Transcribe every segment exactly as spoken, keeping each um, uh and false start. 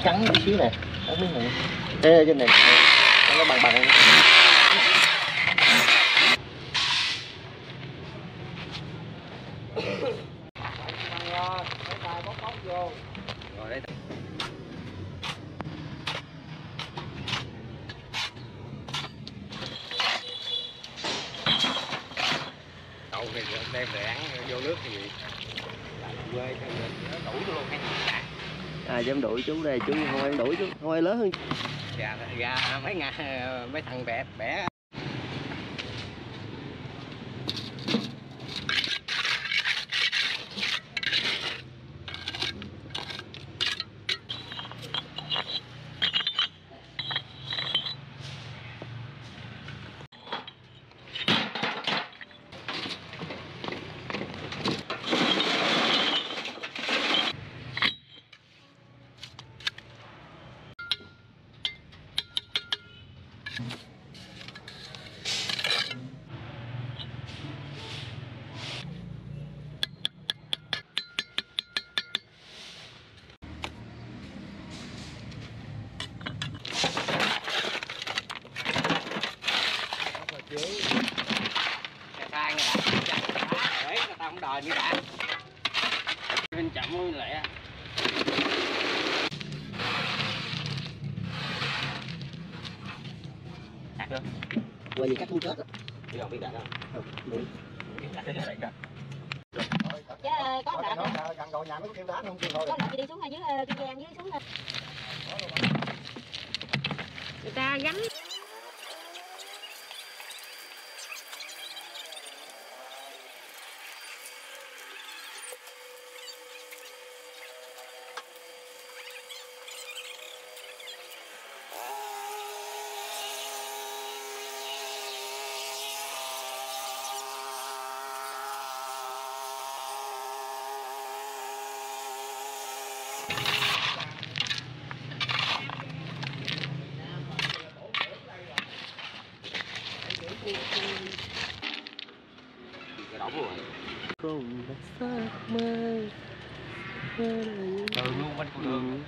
trắng tí xíu nè, cái miếng này. Ê, trên này nó bằng bằng. Rồi đấy. Đậu thì đem về ăn vô nước thì gì? Quê nó đuổi luôn hay gì? À dám đuổi chú đây, chú không ai đuổi chú, không ai lớn hơn. Dạ, dạ mấy ngày mấy thằng bẻ bẻ. Không đòi như đã bên chậm mới lẹ cắt được quay gì cắt không chết á chứ không biết đặt không chứ có đợt gần rồi nhà mới kêu đá không kêu thôi có đợt chị đi xuống dưới Kiên Giang dưới xuống người ta gánh đường luôn quanh con đường.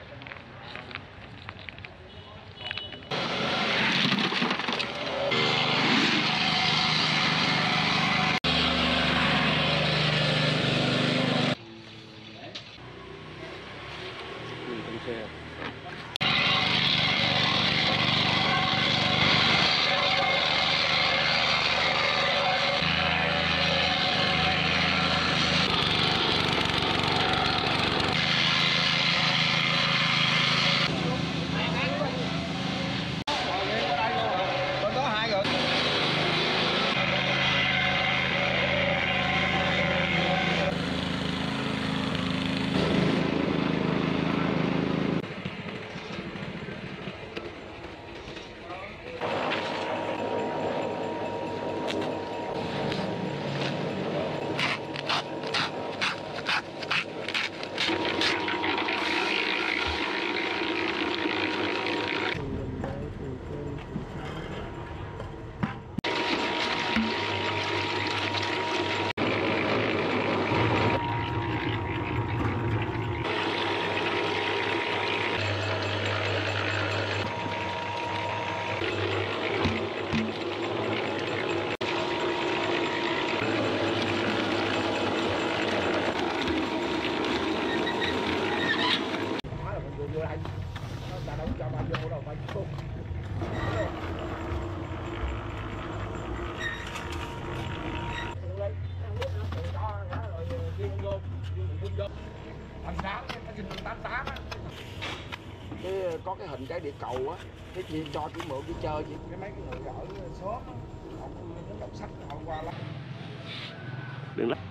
Cái có cái hình cái địa cầu á, cái chi cho chỉ mượn đi chơi chị cái mấy cái người ở xóm họ đọc sách họ qua lắm. Đừng lắm.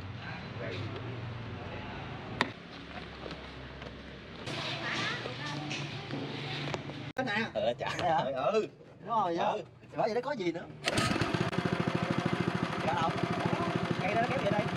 Cái nè. Ừ chả. Ừ. Đúng rồi. Ừ. Bởi vậy nó có gì nữa. Dạ không. Cây đó nó kéo về đây.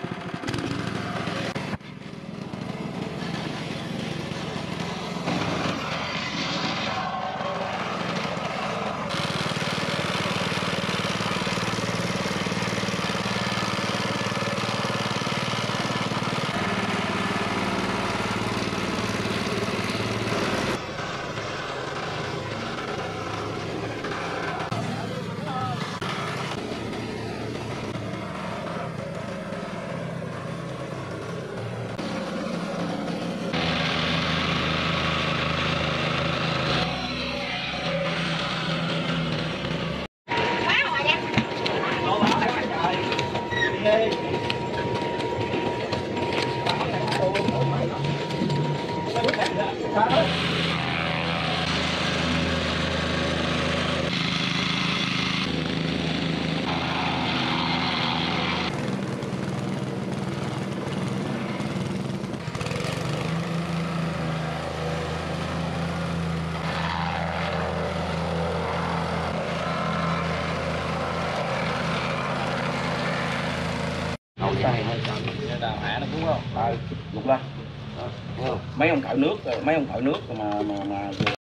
đúng không? Ờ, lục lên. Mấy ông thợ nước, mấy ông thợ nước mà mà mà